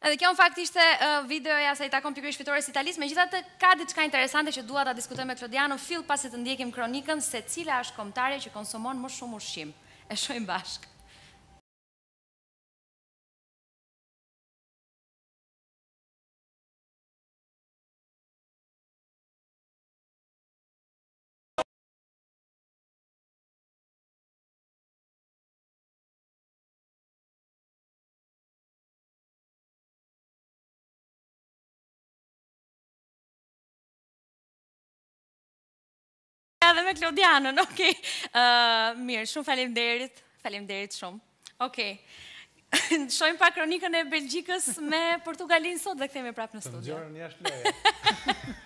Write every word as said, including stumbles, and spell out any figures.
Edhe kjo në fakt ishte videoja sa i takon pikërisht fitores Italisë, megjithatë ka diçka interesante që dua ta diskutoj me Klodiano fill pasi të ndjekim kronikën se cila është kombëtare që konsumon më shumë ushqim. E shohim bashkë. Dhe me Klodianën, okej. Mirë, shumë faleminderit, faleminderit shumë. Okej. Shojmë pa kronikën e Belgjikës me Portugalinë sot dhe kthehemi prapë në studio. Të nxorën jashtë leje.